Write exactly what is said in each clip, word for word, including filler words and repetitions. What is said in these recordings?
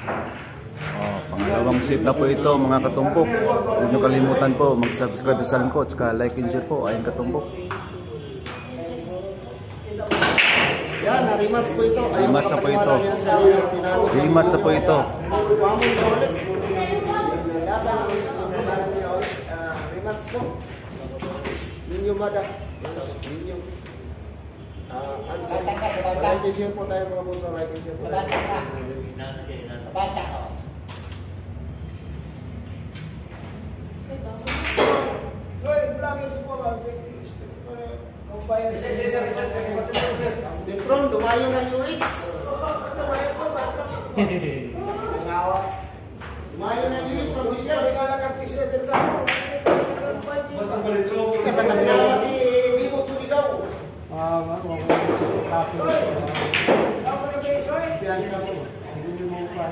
Oh, pangalawang set na po ito mga katumbok. Huwag nyo kalimutan po mag-subscribe sa channel ko, tsaka like and share po, ayun katumbok. Yan, na-rematch po ito. Rematch na po ito. Rematch na po ito. Rematch po. Ninyo mada. Ninyo. Answer. Like and share po tayo mga boss. Like and share po tayo. Basta ko. Hoy, vlogger sa po ba? Kumpaya. Letron, dumayo ng U S. Dumayo ko ba? Dumayo ng U S sa Bilya. Ikaw nakakisya din ka. Basta ba Letron? Kasi kasi na si Bibot Subisaw. Ah, mga mga. Ako na kayo, soy. Biyan ka po. Hindi mo pa.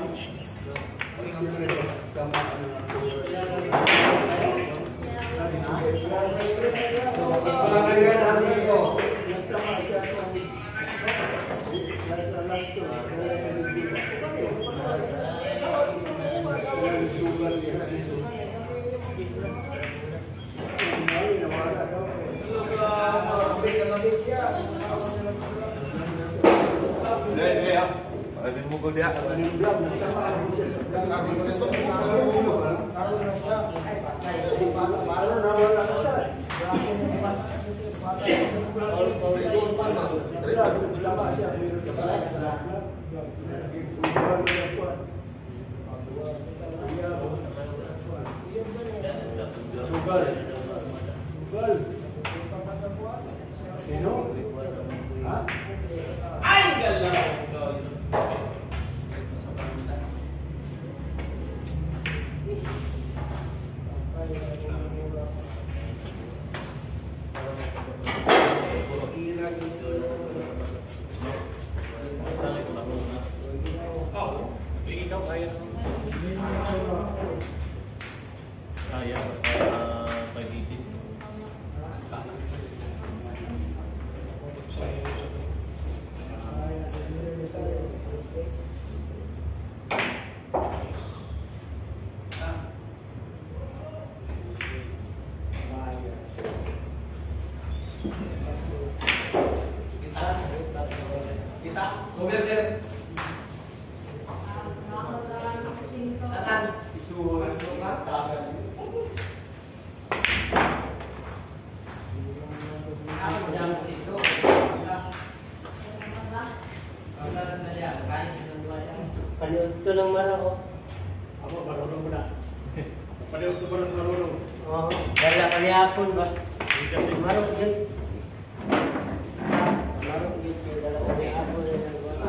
Ada mukul dia. Ay, galau. Kaya basta pag-edit. Kita, mobil sir. Akan isu Paliw ito ng mara ko. Ako, marunong mo na. Paliw ito ba ng marunong? Oo. Dahil na kalihapon ba? Marunong yun. Marunong yun. Dahil na kalihapon yun.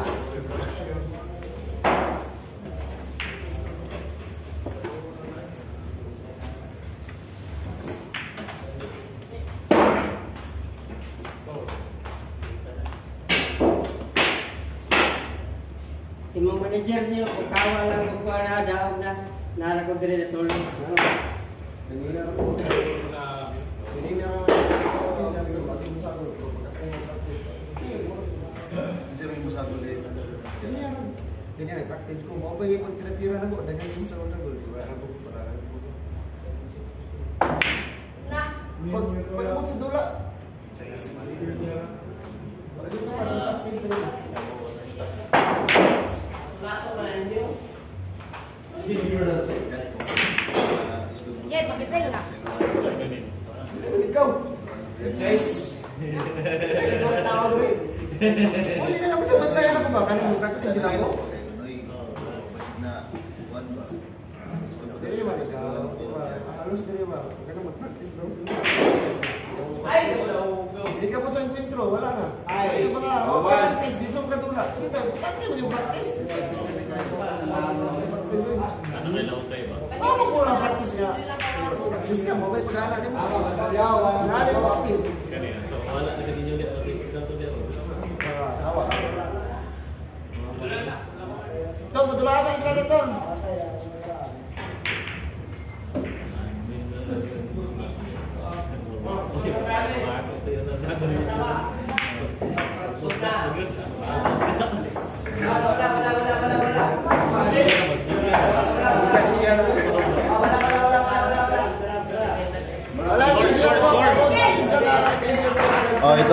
Imong manager niyo, kung kawa lang kung kuha na, daog na, nara ko din na tulong. Kanina ako. Kanina ako. Sabi ko, pati mo sa ako. Sino yung musagol eh? Kanina ako. Kanina, practice ko. Mau ba yung tira-tira na ko? Dagan yung sa sagol. Di ba? Ako para. Na. Pag pag sa dula. Pag ito pa, practice na rin. Lato ba ninyo? Yeah, pagkatay lang. Ikaw. Guys. Ikaw tawa ko rin. O, hindi na kami sa bantayan ako ba? Kanina mo practice sa bilang ko. Dili ba? Halos dili ba? Kaya mag-practice daw. Ay, go, go. Hindi ka po sa encuentro, wala na. Ay, wala. O, practice dito sa katula. Hindi, practice mo yung practice. Ano may laot kayo ba? Ano po ang practice niya? Practice ka mo, may pagkana din mo. Nari mo apil. Kanina. So, wala na sa inyo dito. Kasi ganito dito. Awa. Ito, matulasa ka sila dito. Wala, wala, wala, wala, wala.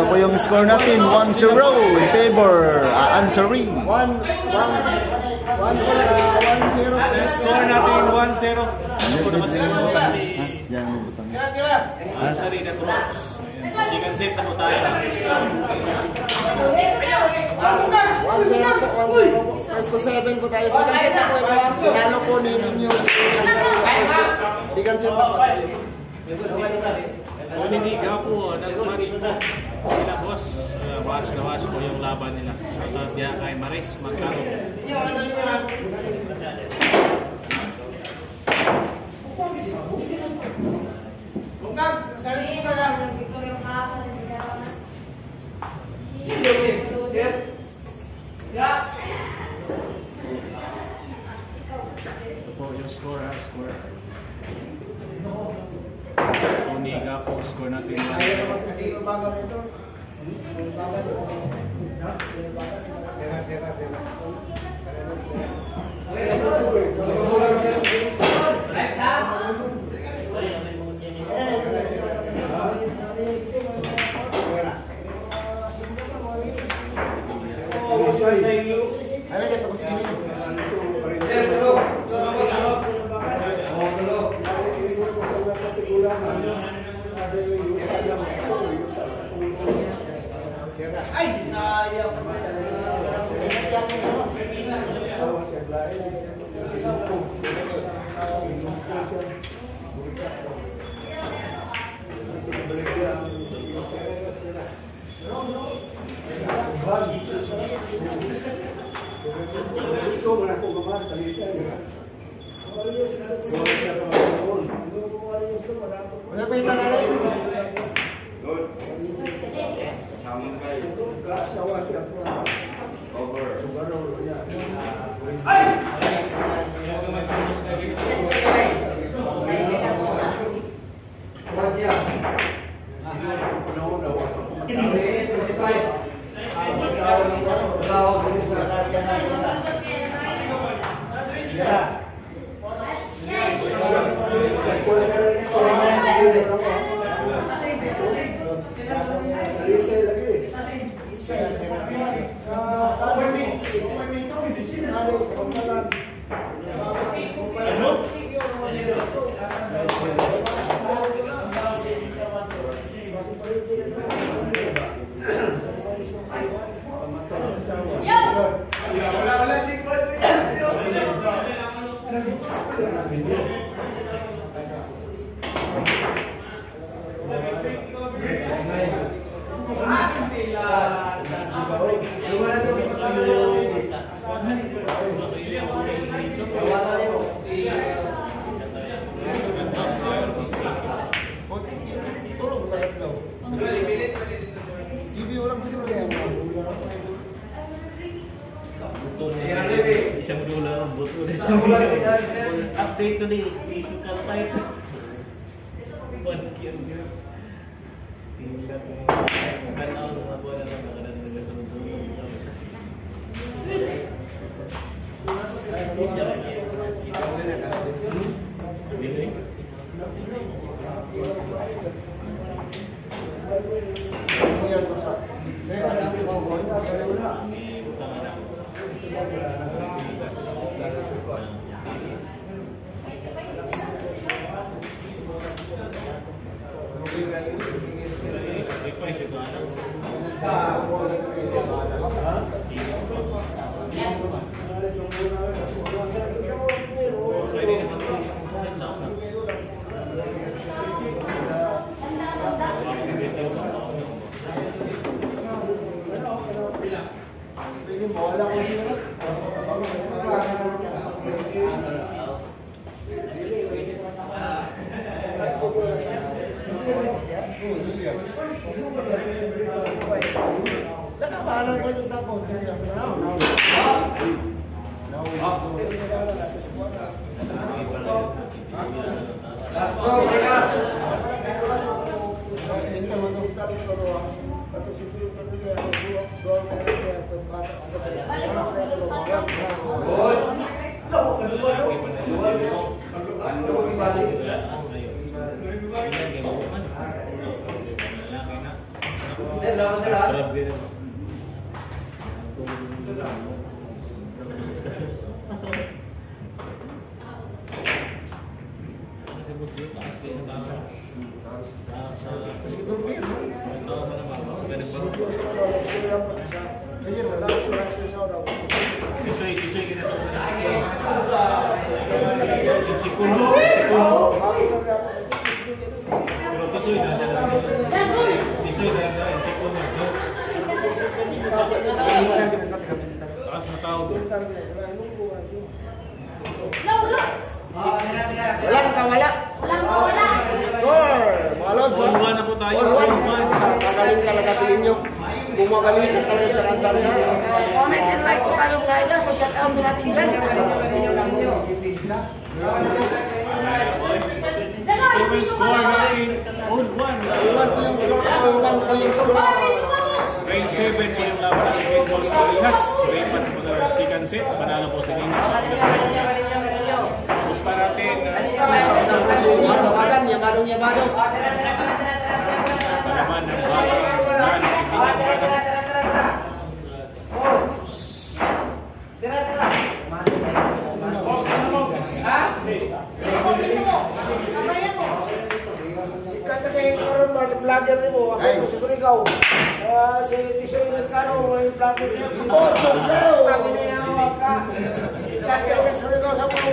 po yung score natin. one zero in favor. Uh, Ansari. One, one, one, uh, one zero. Score natin one zero. Ano po naman si Yan ang butang. Ansari na to. Second set na po tayo. one zero po, one zero po. Press to seven po tayo. Second set na po ito. Pinalo po ni Ninyo. Second set na po tayo. Maniniga po, nag-match po sila boss. Uh, watch na watch po yung laban nila. Shoutout niya kay Maris Magkano. Ito po yung score ha, score. Uniga po, score natin one zero. Ano dyan, tapos gini. Ay, naya pa ba? Ano pa yung tanalay? Isang dolar ang buto. Update to ni sisukal pa ito. One kill news. Tingnan mo. Maganda ang mga bola na maganda ng sunod-sunod. Sir, kayo sa tao. Ah, sa... Kasi doon mo. Tao mo naman. Sa ganag baro. Studio sa mga daw. Studio lang po sa... Kaya wala sa wala sa sa daw. Isoy, isoy kita sa mga. Yung Si Kuno. Si Kuno. Bago na lang. Pero isoy na siya lang. Isoy na siya. Si Kuno. Taas na tao doon. Walang kawala. Score! Mga lods, All one na po tayo. All one. All one. Kagaling talaga si Inyo. Bumabalikat talaga sa kansari. Comment and like po kayo kaya. Pag-shout out mo natin dyan. They will score natin. All one. All one po yung score. All one po yung score. Ray seven po yung laban ng Big Balls Pilinas. Ray Pats po na second set. Panalo po si Nino. Gusto natin. Isang po si Inyo. Tawagan. Yamadong yamadong. Palaman ng bawang. Yan si Pinagmana. Sikat na kayo karoon ba si vlogger ni mo? Ako si Surigao. Ah, si Tisoy Mercado, yung vlogger niya. Oh, Surigao! Ang inihawa ka. Sikat ka kay Surigao sa mga.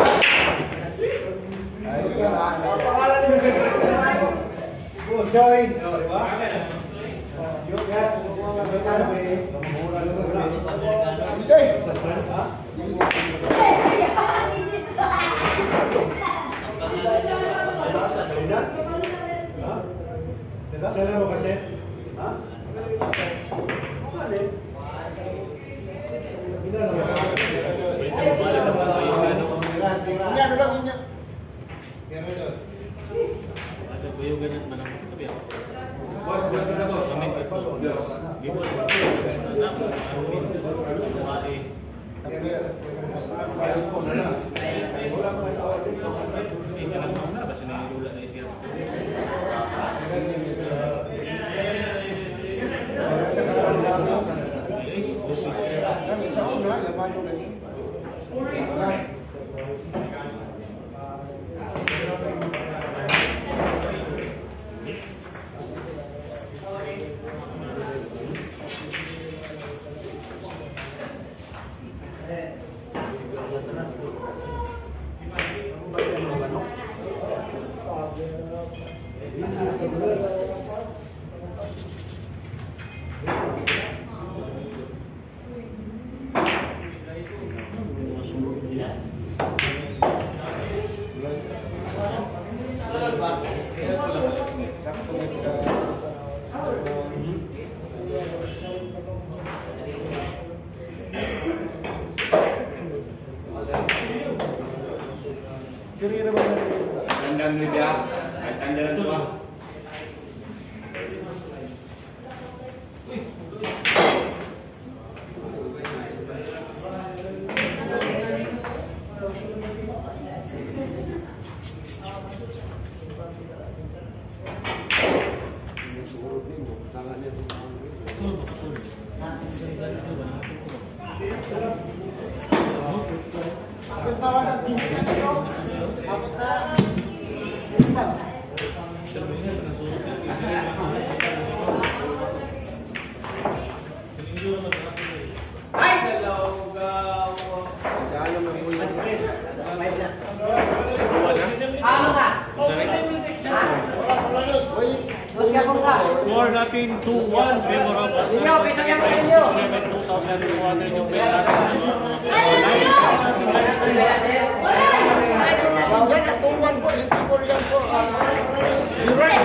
Ang pangalan niyo kay Surigao. Good, Joy. Saya mau kasih. Hah? Ini ada lang ini. Ada kuyugan at manang tabi ako. Bos, bos na bos. Kami po po. Gibon po. Anak, arumin. Kumae. Hindi ka lang na ba siya nangilula na itiyan? Kan sa una, yamadong na siya. Kira-kira ba na? Tandang media, tandang dua. Surut ni mo, tangannya tu. Apa tawanan bintang tu? Apa tak? Ay, galaw, gaw. Jangan mengulang. Ano ka? Bos ka po ka. Score natin two one. Memorable of seven two thousand four hundred yung bet natin sa Diyan at tuwan po, yung people yan po. Iran.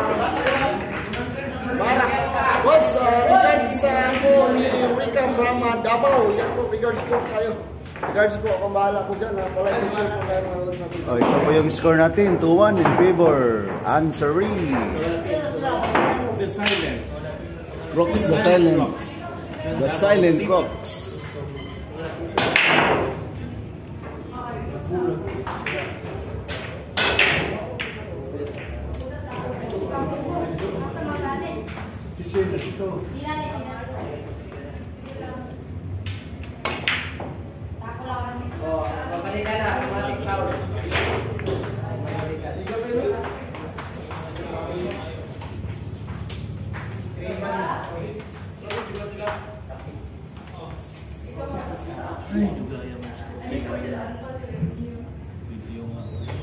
Barak. Boss, regards po ni Rika from Davao. Yan po, regards po kayo. Regards po, akong bahala po dyan. Palagi share po tayo mga sa atin. Oh, ito po yung score natin, two one in favor. Ansari. The Silent. Rocks the silent. The silent rocks. Oh, babalik ka na. Automatic foul. Video nga.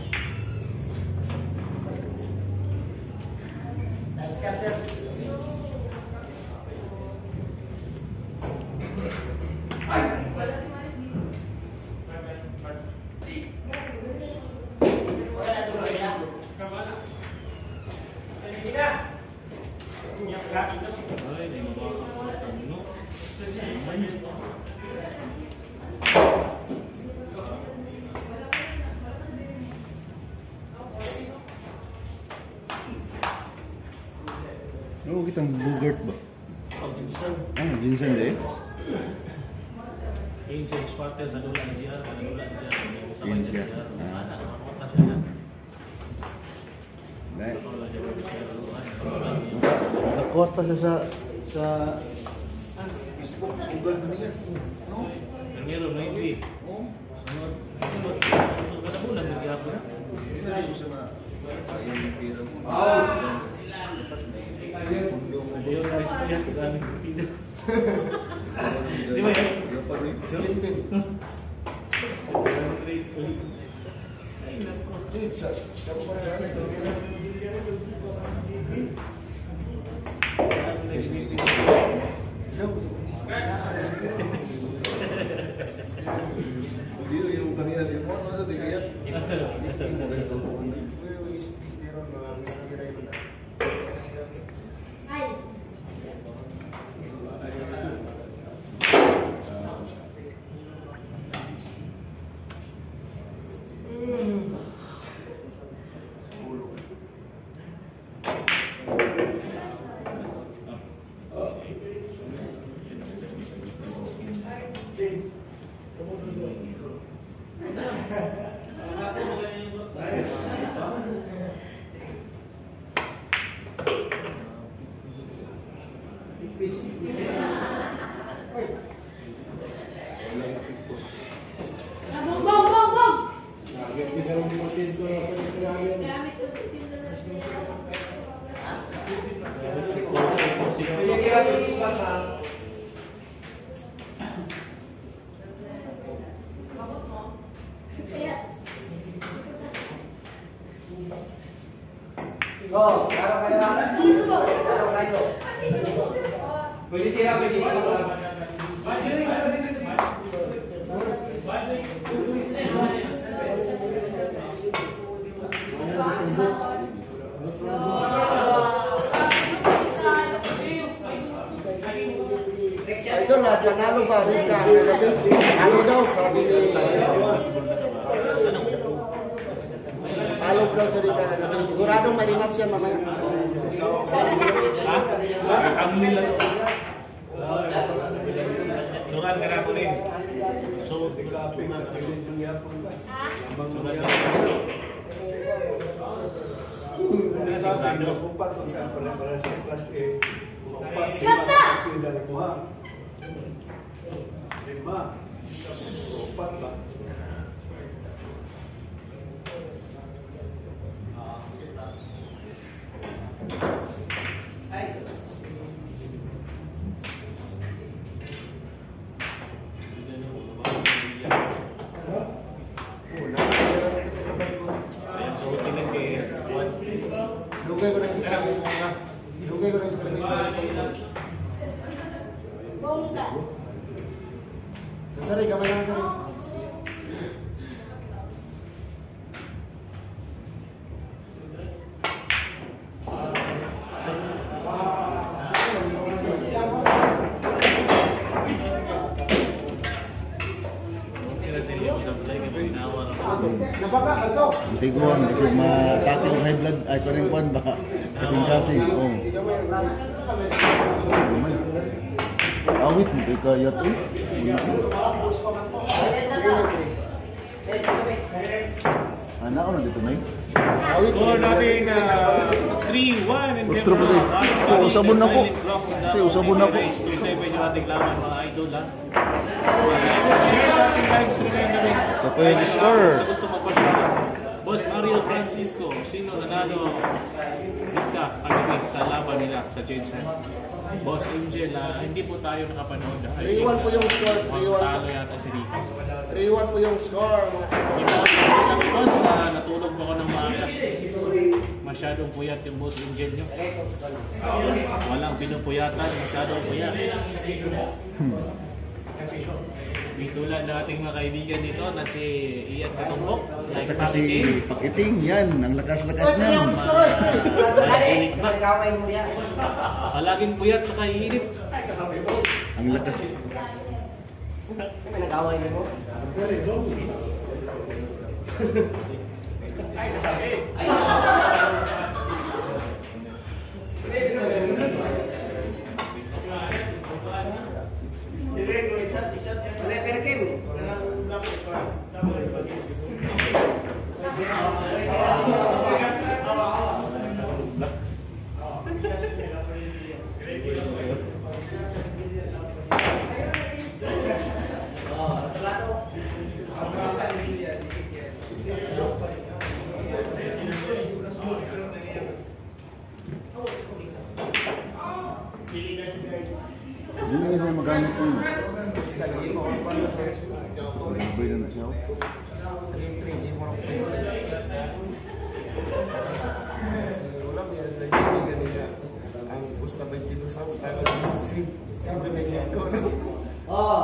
Ay, di mabaka. Ano kitang bugert ba? Ah, ginseng deh. Yung change partner sa dula na siya, sa dula na siya, may sabay Yun siya. siya. Mana, makakota siya na. Dahil, Wala siya pwede siya luruan. nakakota siya sa sa Facebook, sugal na niya. No? Pero meron na hindi. Oh, Sunod. Sunod. Sunod. Kada bulan nagyapon. hindi na rin siya na yung pira mo. Ayun, guys ko yan. Daming video. Di ba yan? Yung pa rin. Lintin. Ay, nako. Siya ko pa rin. Next meeting. Dito yung kanina si Mo, ano sa tigayat? Oh, claro kayo. Claro kayo. Pwede tira pa siya sa Ito na, nanalo ba rin ka kagabi? Ano daw, sabi ni... Talo daw sa rin ka kagabi. Siguradong malimat siya mamaya. Ha? Nakakamnil lang. Surat ka na po rin. So, surat ka na. Basta! Ayan, so tingin kay Juan. Lugay ko na yung sa Lugay ko na yung sa Bongga. Sari, kamay lang sari. Kaya sila sa play kay Pinawa. Nabaka ka to. Hindi ko ang kasi matake ng high blood ay parang kwan ba? Kasing-kasing. Oh. Awit mo kay kayat eh. Anak ko na dito na eh. Score natin na three one in Utro pa rin. So, usabon na ko. Kasi usabon na ko. Isipin yung ating laman mga idol ha. Share sa ating live stream ngayon namin. Ito po yung score. Sa gusto magpasyalan. Boss Mario Francisco, sino nanalo dito kagabi sa laban nila sa Jensen? Boss Angel, ah, hindi po tayo nakapanood. three one po yung score. three one. Talo yata si Rico. three one po yung score. Mga Kami boss, ah, natulog mo ako ng maaga. Masyadong puyat yung boss engine nyo. Walang pinupuyatan, masyadong puyat. Bitulan na ating mga kaibigan dito na si Ian Katumbok. At saka si Pakiting, yan, ang lakas-lakas niyan. Nagkaway mo yan. Palaging puyat sa kaiinip. Ang lakas. Nagkaway mo. Hindi na siya magamit yung Boy na na siya. ang gusto ba yung sa ko, no? Oo.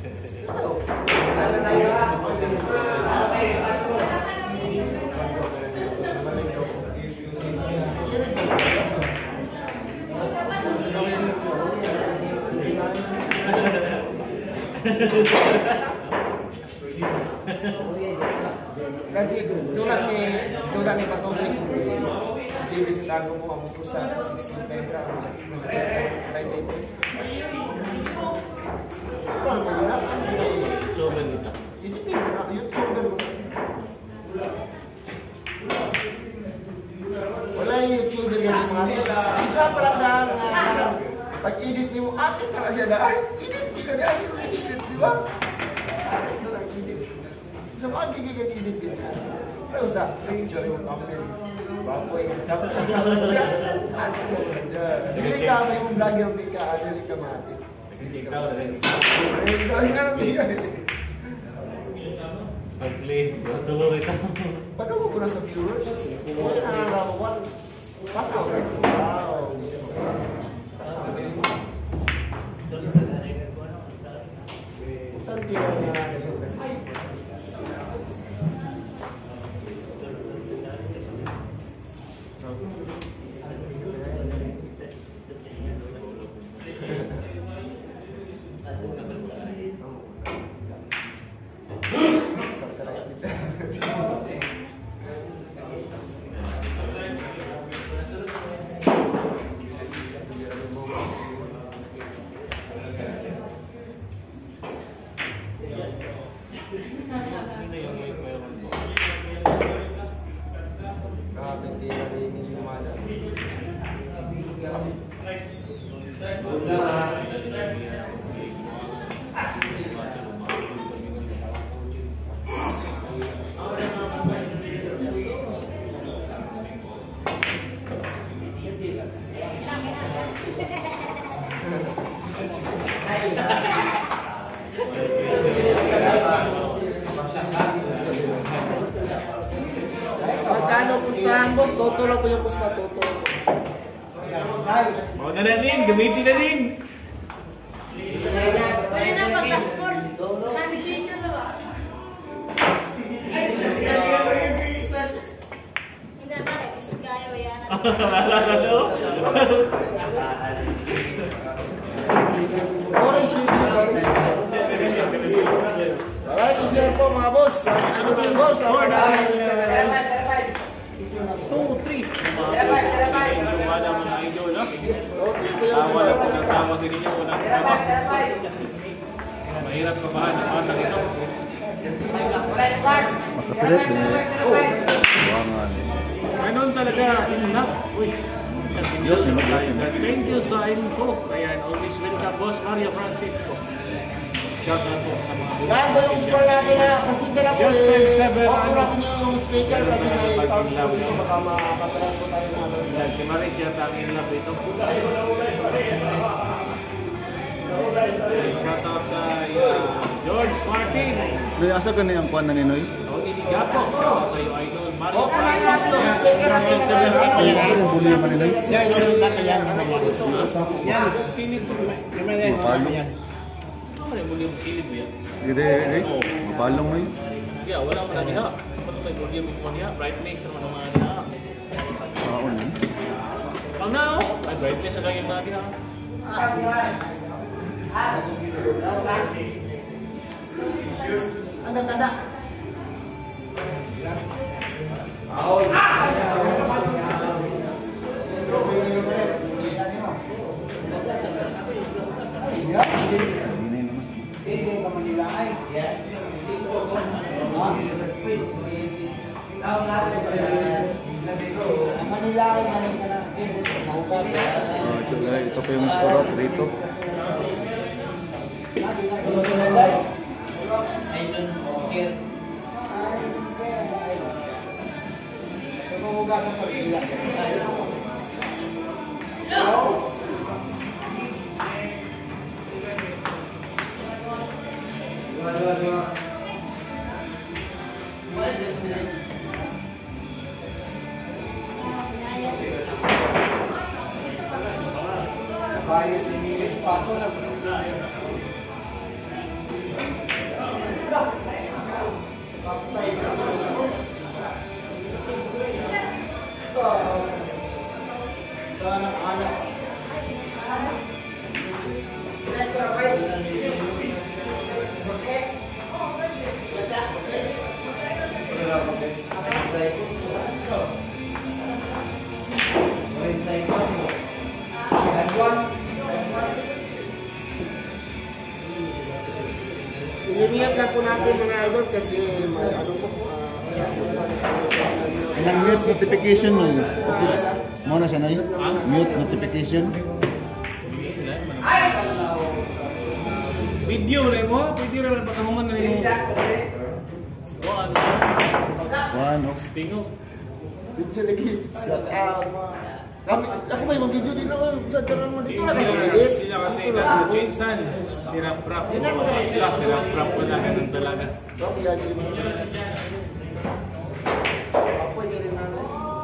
Kasi tulad ni tulad ni Matosik, J B sa tago mo ang pusta sixteen penta right eight. So, ganito. Hindi din na yung shoulder mo. Wala yung shoulder yung mga. Isa pa lang daan na pag-edit mo, atin na siya daan. Edit ka na yung edit, di ba? Sa mga gigigit-edit ka na. Pero sa picture yung thumbnail, baboy, dapat sa atin mo na siya. Hindi ka, may mong vlogger, hindi ka, hindi ka mati. Ikaw na rin. Eh, dahil nga naman siya. Pag-play, tuloy ito. Paano mo ko na sa viewers? Kung nangangawan, paano? Wow! Tanti mo nga na siya. Magkano pustahan, boss? Toto lang po yung pusta, toto. Mau na rin, gamitin na rin. Pwede na pag-passport. Transition na ba? Hindi na tayo, kasi kaya ba yan? Lalo. Orange sheet, orange sheet. Alright, i-share po mga boss. Ano po yung boss? Ang pag-aaral nito na yan. two, three. Sige, lumala mga idol, no? Okay po yung Tawa na po score. ng tawa sa inyo. Unang tawa. Mahirap ka ba? Namatang ito. Makapilit din eh. Buwangan. Ganun talaga. Enough. Uy. Thank you sa info. Ayan, always welcome, Boss Mario Francisco. Shout out po sa mga Yan po yung score natin na pasensya na po Just eh. like seven, Off ano? natin yung speaker kasi may sound po dito. Baka makakatalan po tayo mga lods. Si Maris yata ang in love ito. Shout out kay uh, George Martin. May asa ka na yung kuwan na ninoy? Tony Ligapo. Shout out sa iyo, Idol. Mario Francisco. Ay, yung buli naman ninoy. Yan, yan, yan, yan. Yan. Skinny po. Yan, yan. Mapalo. Yan. Ano yung muli yung kilid mo yan? Dire, dire. Mapalong mo yun. Yeah, wala mo na niya. Pato kay volume mo niya. Brightness naman ang mga niya. Kaon yun. Pag na oh. Ay, brightness na lang yung mga niya. Anda, anda. Hindi ka Manila ay. Manila ay namin ka na. Ah, tsaka ito pa yung score out dito. Bayad si Milis Pato na. Inimiyat lang po natin mga idol kasi may ano po, uh, gusto ni Ang mute notification mo yun. Mo na siya na yun? Mute notification. Video na mo. Video na pagkahuman na mo. O ano? One, oh. Tingo. video lagi. Shout out. Kami, ako may mag-video din ako sa daran mo dito. Sila kasi nasa Jinsan. Si Rap Rap. Si Rap Rap wala ganun talaga. Okay, yan din. Pwede rin natin.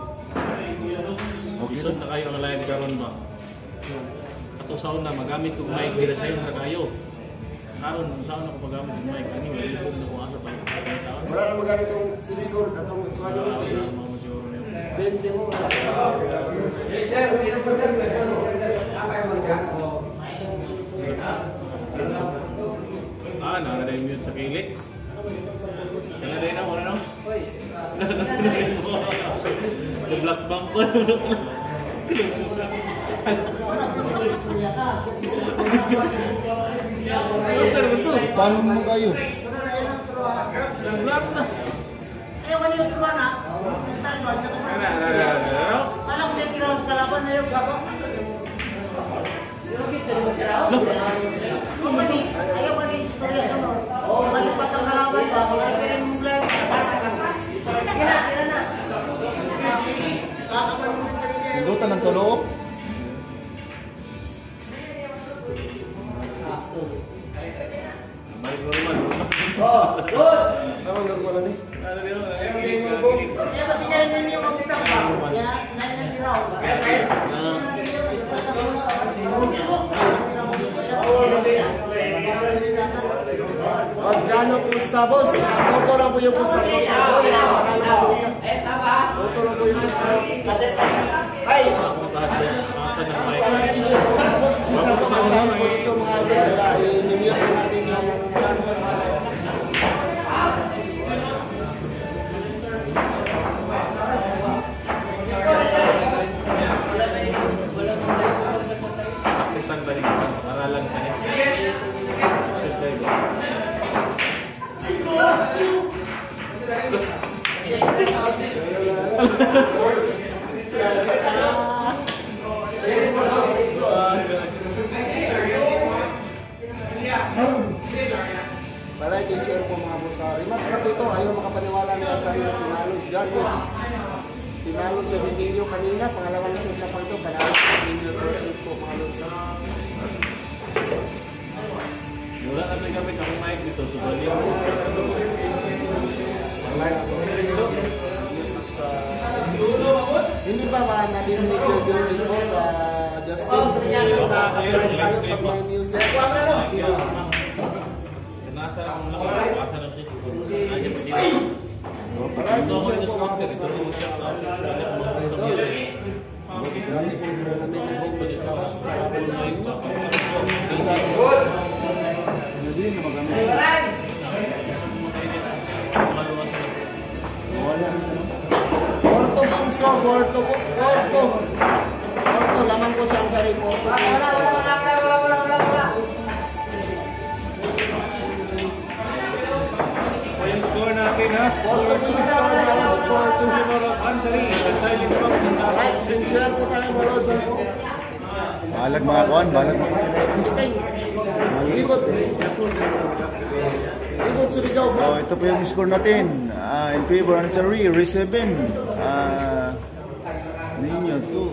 Isod na kayo ang live karon ba? Ato saon na magamit kong mic dira sa na kayo. Karon saon ako pagamit ng mic ani wala ko na ko asa pa. Wala na magalit yung physical atong ano twenty mo. Yes sir, meron pa sir. Apa yung magka? Ah, nakaray mute sa kilit. Kaya rin ako na no? Hoy. Nakasunod mo. Black bump ko. Paano mo kayo? Black na. Eh, wala yung turuan ha? Standby. Alam ko siya kiraw sa kalaban na yung sabo. Ayaw ba ni istorya sunod? Malipat ang kalaban ba? Magkakaroon mong lang. Sasakasa. Sila, sila na. Hindutan ng tulo. Balik normal. Ano normal ni? Ano rin mo? Eh, kasi kaya nyo yung magkita ba? Kaya, nanya kiraw. Organo Gustavo, toto lang po yung Gustavo. Eh, saba? Toto lang po yung Gustavo. Ay! Asa na mic. Sisama po dito mga idol, kaya i-mute po natin yung Isang balik. Maralang tayo. Isang tayo ba? Palagi share po mga boss. Rematch na po ito. Ayaw makapaniwala na yan sa rin na tinalo siya. Tinalo siya ni Nino kanina. Pangalawang set na po ito. Panalo siya ni Nino versus po mga lods. Wala na gamit ang mic dito, so bali mo. Mic ko sa dito. Hindi ba ba nadinig yung music mo sa Justin? Kasi nakakapirate tayo pag may music. Nasa akong lakas, nasa na siya. Nandiyan pa dito. Ito ako dito sa counter, ito ako check out. Wala ko mga customer. Dami po namin nahimod sa labas sa labas na ito. Hindi na magamit. Porto ang score, Porto po. Porto. Porto, laman ko siyang sa report. Wala, wala, wala, wala, wala, wala, wala, wala. Yung score natin ha. Porto po yung score namin, score two. Ansari, silent box. Right, sincere po tayo malod sa po. Balag mga kuhan, balag mga. Iting. Libot. Libot Surigao. Oh, ito po yung score natin. Uh, in favor Ansari, Ray seven. Uh, Ninyo two.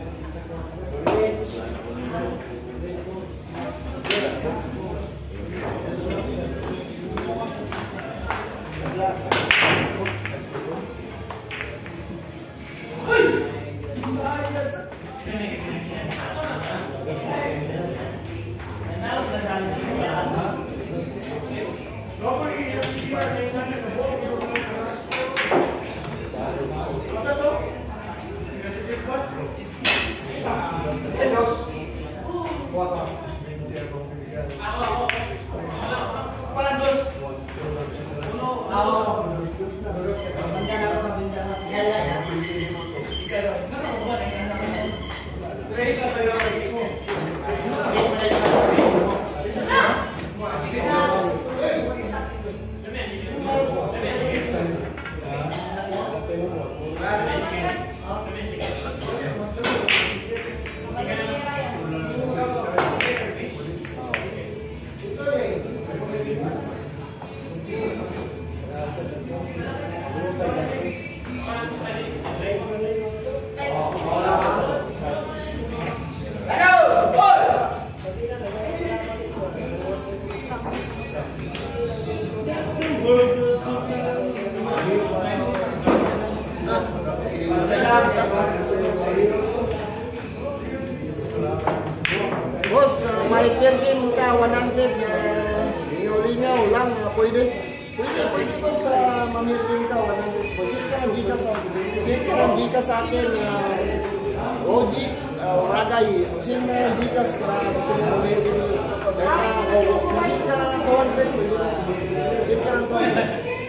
Boss, uh, may per game ka one hundred na uh, lingaw-lingaw lang uh, pwede. Pwede, pwede boss uh, mamir-game ka one hundred. Sit ka ng Gika sa sit ka ng Gika sa akin uh, O G, uh, Ragay. Sit ka ng Gika sa gusto mo mamir-game. Kaya uh, sit ka ng two hundred, pwede na. Sit ka ng two hundred.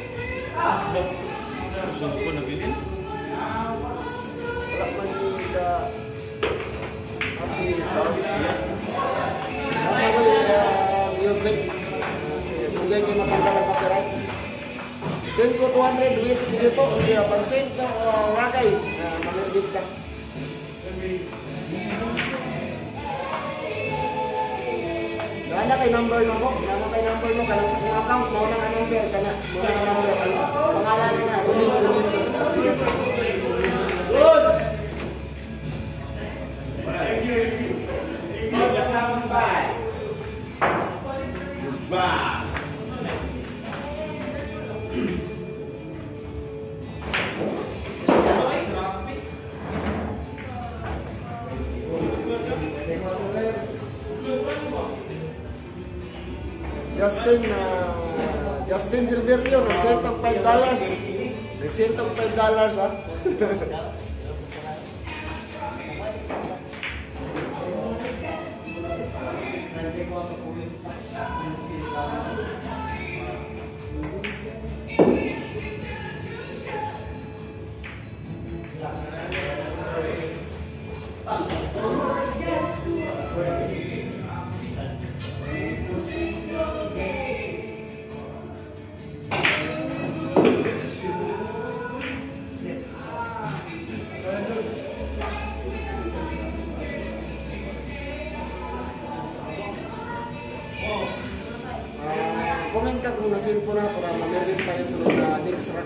Gusto ko nabili? Wala man yung uh, happy service niya. Ako yung music. Kung ganyan yung matanggal ang copyright. Send ko two hundred with, sige po. Sige, pag send ko, uh, Ragay. Uh, Mamirgit ka. Nana kay number mo po. Nana kay number mo. Kanang sa kong account. Mauna nga number. Kana. Mauna nga number. Pangalan na. Ulit, ulit. Good! Magkasampai. Goodbye. Justin, uh, Justin Silverio, receipt of five dollars. Receipt of five dollars, ha? Comment ka kung nasin po na para mamerin tayo sa mga next rack.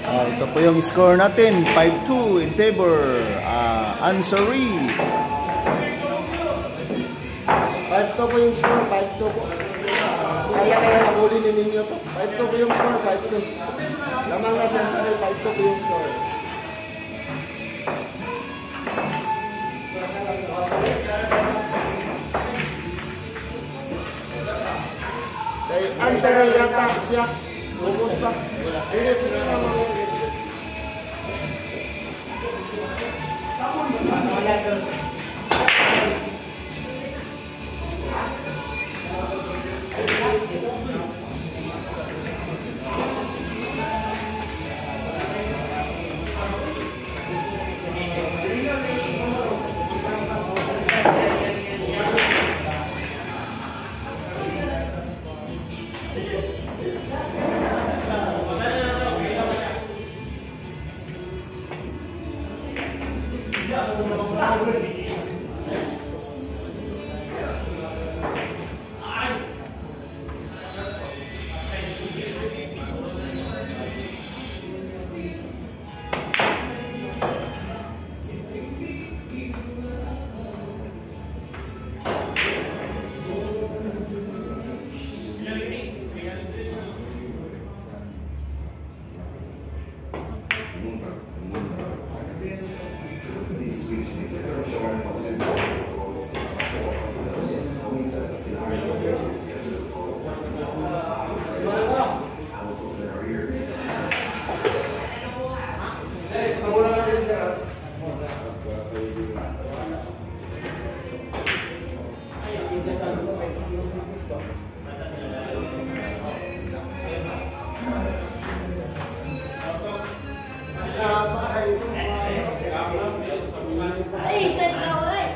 Ah, ito po yung score natin, five two in favor uh, Ansari. five two po yung score, five two po. Kaya-kaya mahuli ni ninyo to. five two po yung score, five two. Lamang na siya sa five two po yung score. Kay Ansari yata siya. Kumusta? Ini punya nama. Ay, set na oray.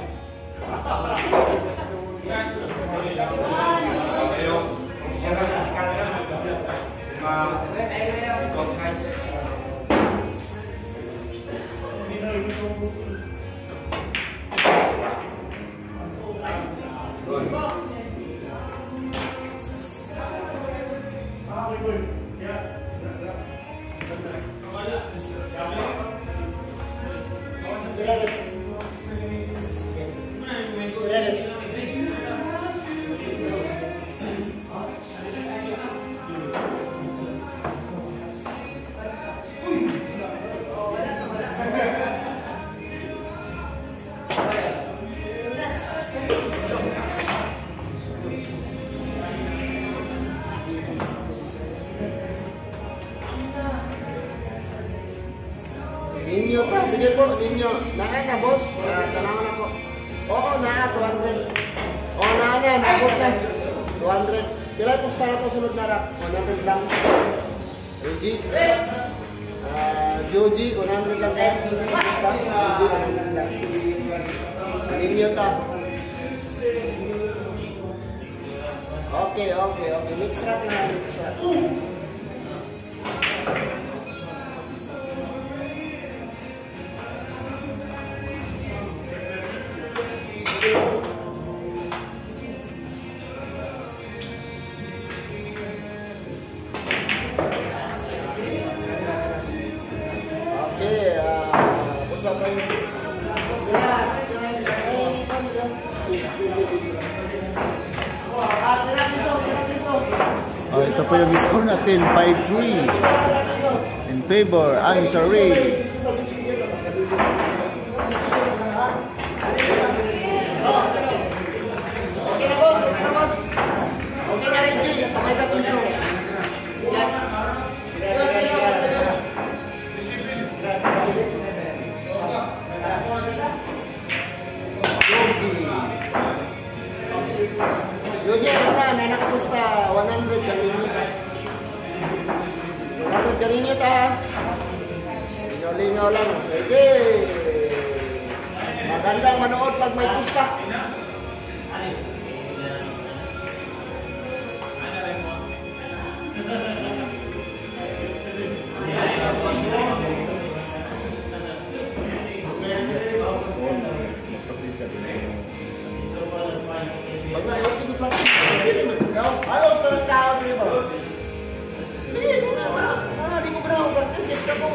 Ninyo ta, sige po, ninyo. Naka ka, boss. Uh, tanawan ako. Oo, naka, two hundred. Oo, naka na, nabot na. two hundred. Kailan po sa na ito sunod na rap? one hundred lang. Reggie. Uh, Joji, one hundred lang tayo. Basta, Joji, one hundred lang. Ninyo ta. Okay, okay, okay. Mix rap na, mix rap. Oh, ito po yung score natin, five three in favor Ansari. Okay na, boss, okay na, boss. Okay na, Reggie, kamay ka piso. Joji, ano na, may nakapusta, one hundred ganinyo ta. one hundred ganinyo ta. Lingaw-lingaw lang. Sige. Magandang manood pag may pusta. Halos na ng tao, di ba? Hindi, hindi na ba? Ah, di ko pa na ako practice. Hindi ko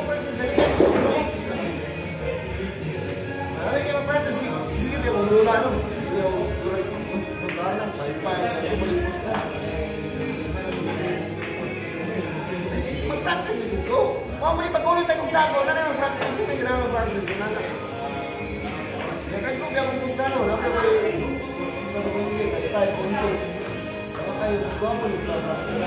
Go. Oh, may pag-ulit ay kong dago. Ano na yung practice na ginawa ng practice? Ano na? Kaya ko biya kong gusto ano. Laki ko yung... Gusto ko yung hindi. Kasi tayo kung hindi. Kaya tayo gusto ako yung practice.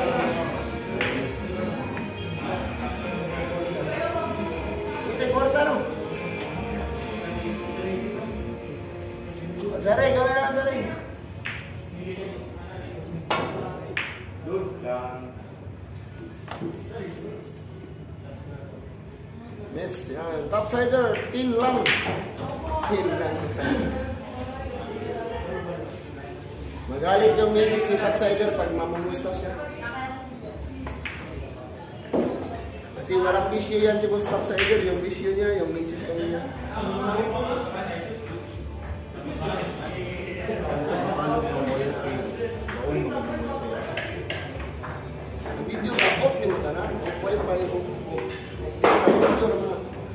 Ito yung kwarta no? Zaray, gawin lang Zaray. Doon lang. Miss, yan. Topsider, tin lang. Tin lang. Magalit yung misis ni Topsider pag mamumusta siya. Kasi walang bisyo yan si Boss Topsider. Yung bisyo niya, yung misis lang niya. Video ba? Off ni mo tanan? Off pa yung pali ko. Video naman.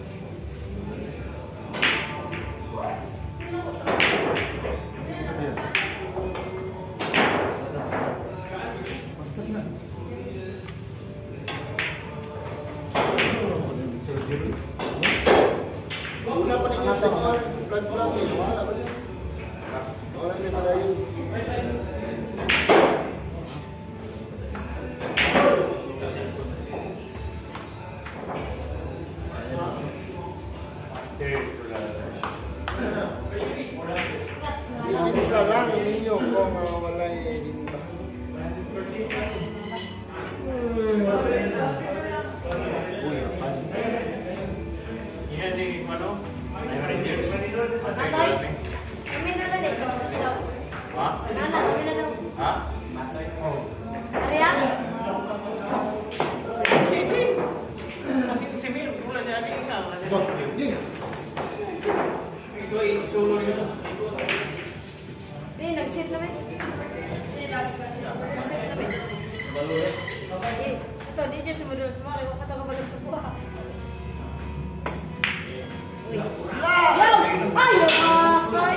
Una pa rin yung sa mga vlog-vlog eh. Wala ba siya? Wala siya pala yun. Ipinsa lang ninyo kung uh, wala ibinta. Matoy, kami na na dito. Gusto. Ha? Nana, kami na na. Ha? Ano yan? Kasi si Mir, wala na ating ikaw. Ito ay solo rin ito. Hindi, nag-sit kami. Nag-sit kami. Eh, ito, di dyan sumudol. Sumari ko katagabalas sa buha. Uy. Yo! Ay, yung asoy!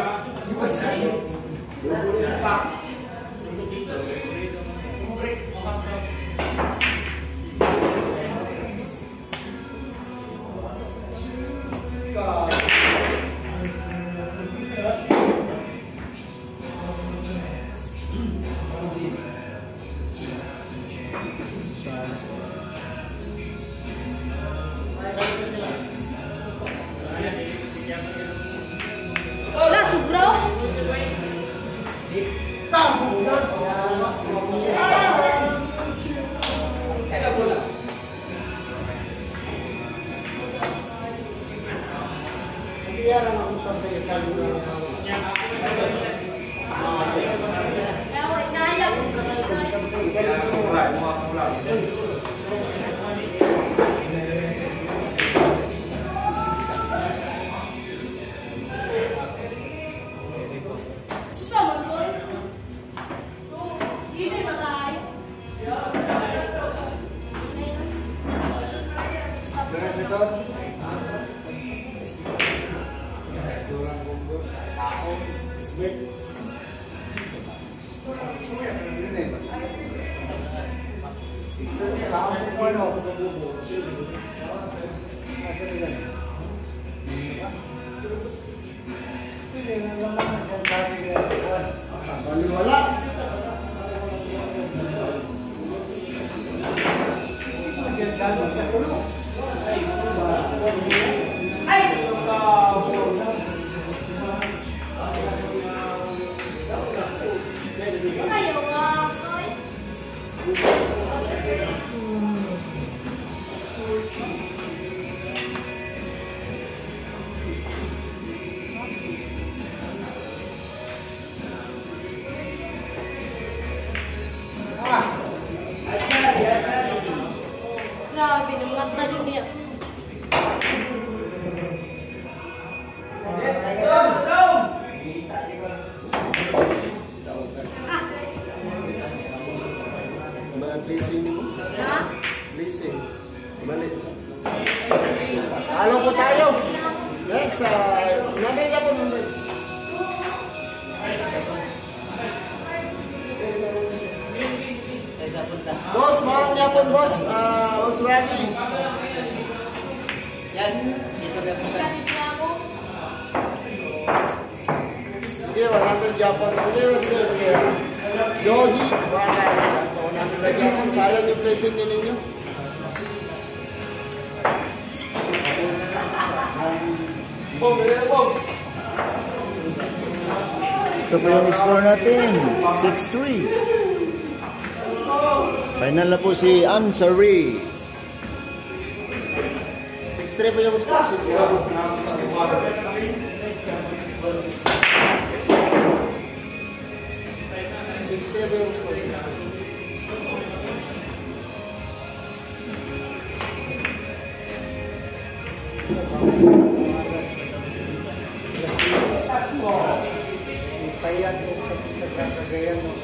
Wala, sobrang! Yawa, inayang. Sama ko eh. Hindi matay. Wala. Ay, yung asoy. Grabe, nung mata yun niya. Mga blessing mo. Ha? Blessing. Mali. Talo po tayo. Next, uh, nanay niya po nanay. Boss, mahal niya po boss. Uh, boss Raggy. yan. Dito ka po. Sige, one hundred Japan. Sige, sige, sige. Joji, wala. one hundred na Japan. Sayang yung blessing din ninyo. Bom, bom. Ito po yung score natin, six three. Final na po si Ansari. six three po yung score, six three. six three po yung score. Kaya yung nagkakagayan mo.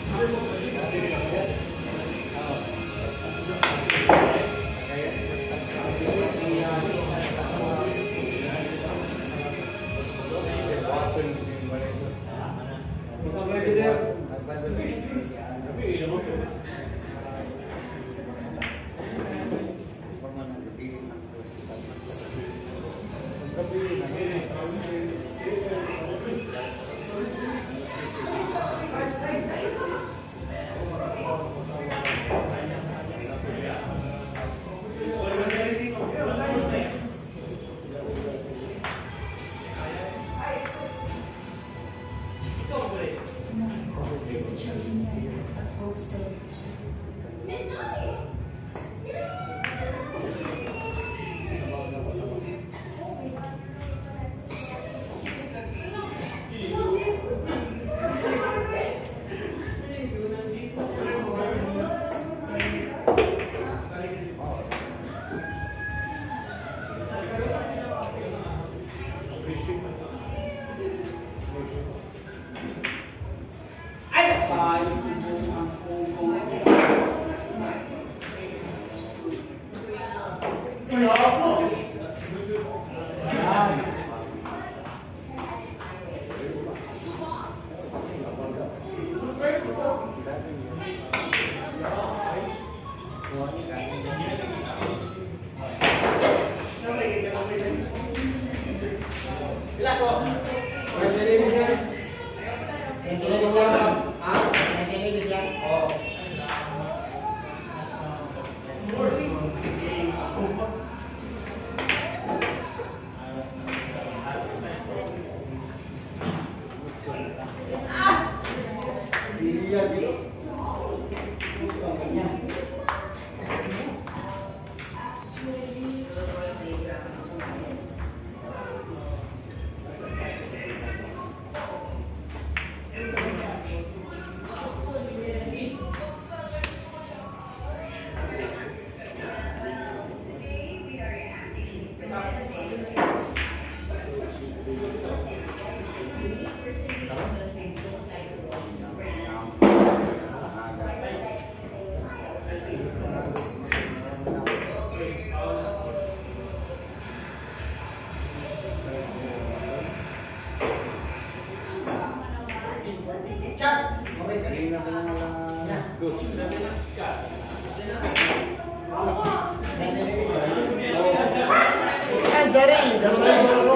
Ansari, dasar dulu.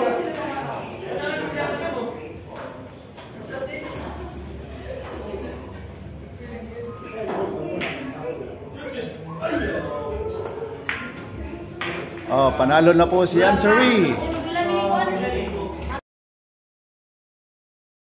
Oh, panalo na po si Ansari.